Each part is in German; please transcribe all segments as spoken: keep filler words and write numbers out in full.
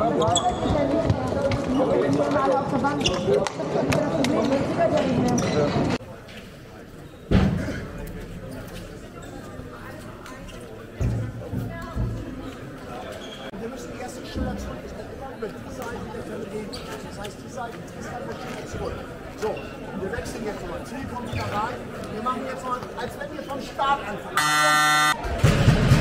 Wir müssen die ersten Schüler zurück. Ich bin immer über die Seite der Verlegen. Das heißt, die Seite ist dann der Schüler zurück. So, wir wechseln jetzt mal. Ziel kommt wieder rein. Wir machen jetzt mal, als wenn wir vom Start anfangen.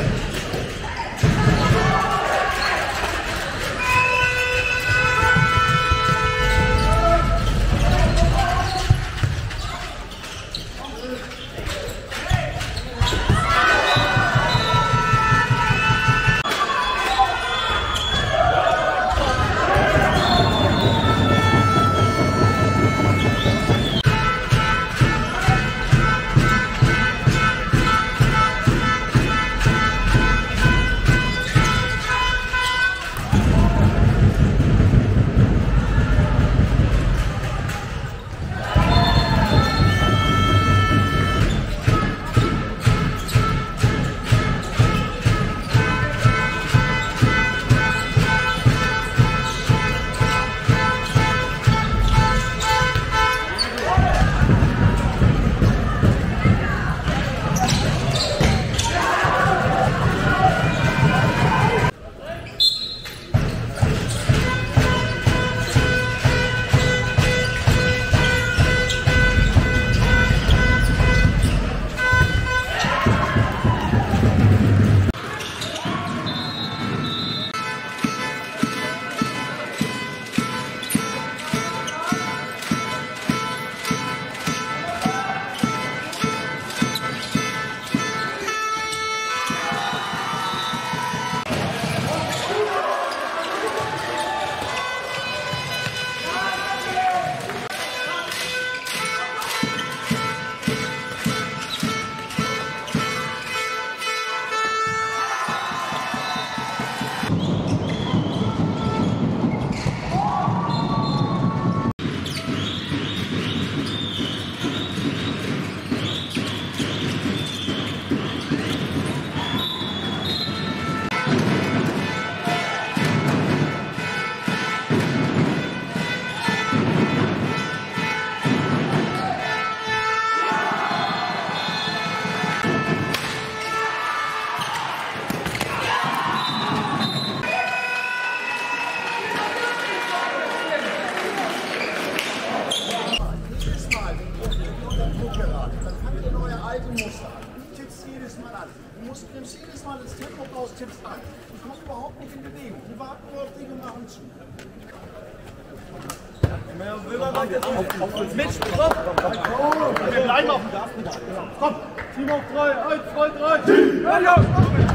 Du musst nimmst jedes Mal das Tempo raus, tippst an. Du kommst überhaupt nicht in Bewegung. Die warten nur auf dich und machen zu. Mit, stopp! Wir bleiben auf dem Gas. Komm, Team auf drei, eins, zwei, drei, Team!